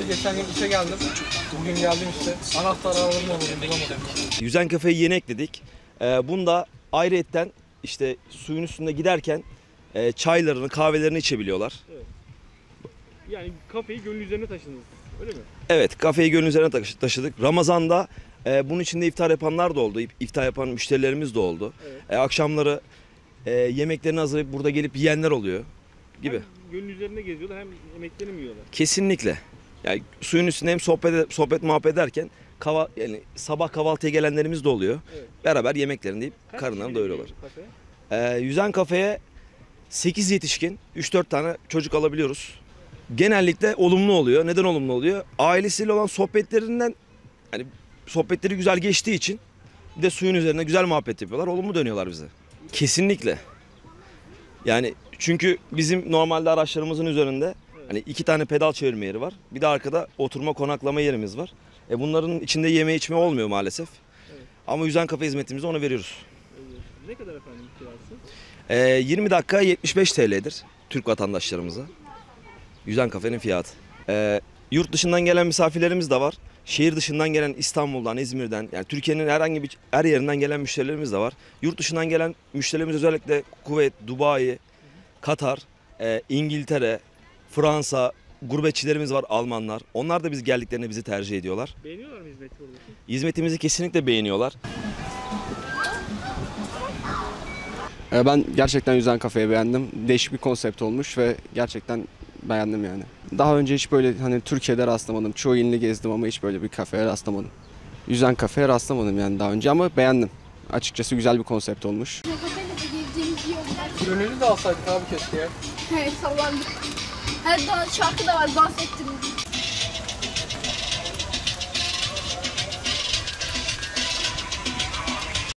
abi. Geçen gün işe geldim. Bugün geldim işte. Anahtarı alırım bulamadım. Yüzen kafeyi yeni ekledik. Bunda ayrıyetten işte suyun üstünde giderken çaylarını, kahvelerini içebiliyorlar. Evet. Yani kafeyi gölün üzerine taşıdınız, öyle mi? Evet, kafeyi gölün üzerine taşıdık. Ramazan'da bunun içinde iftar yapanlar da oldu. İftar yapan müşterilerimiz de oldu. Evet. Akşamları yemeklerini hazırlayıp burada gelip yiyenler oluyor gibi. Hem gölün üzerinde geziyorlar hem yemeklerini mi yiyorlar? Kesinlikle. Yani suyun üstünde hem sohbet muhabbet ederken yani sabah kahvaltıya gelenlerimiz de oluyor. Evet. Beraber yemeklerini yiyip Kaç karınlarını kişi doyuruyorlar. geliyor kafeye? Yüzen kafeye 8 yetişkin, 3-4 tane çocuk alabiliyoruz. Genellikle olumlu oluyor. Neden olumlu oluyor? Ailesiyle olan sohbetlerinden, hani sohbetleri güzel geçtiği için bir de suyun üzerine güzel muhabbet yapıyorlar. Olumlu dönüyorlar bize. Kesinlikle. Yani çünkü bizim normalde araçlarımızın üzerinde hani 2 tane pedal çevirme yeri var. Bir de arkada oturma konaklama yerimiz var. Bunların içinde yeme içme olmuyor maalesef. Evet. Ama yüzen kafe hizmetimizi ona veriyoruz. Ne kadar efendim kirası? 20 dakika 75 TL'dir Türk vatandaşlarımıza. Yüzen kafenin fiyatı. Yurt dışından gelen misafirlerimiz de var. Şehir dışından gelen İstanbul'dan, İzmir'den, yani Türkiye'nin herhangi bir her yerinden gelen müşterilerimiz de var. Yurt dışından gelen müşterilerimiz özellikle Kuveyt, Dubai, Katar, İngiltere, Fransa, gurbetçilerimiz var, Almanlar. Onlar da biz geldiklerinde bizi tercih ediyorlar. Beğeniyorlar mı hizmeti oradaki? Hizmetimizi kesinlikle beğeniyorlar. Ben gerçekten Yüzen Kafe'yi beğendim. Değişik bir konsept olmuş ve gerçekten beğendim yani. Daha önce hiç böyle hani Türkiye'de rastlamadım. Çoğu ilini gezdim ama hiç böyle bir kafeye rastlamadım. Yüzen Kafe'ye rastlamadım yani daha önce ama beğendim. Açıkçası güzel bir konsept olmuş. Kafede de girdiğimiz yollar. Gönüllü de alsaydık abi keşke ya. Sallandık. Her dans şarkı da var, dans ettirdik.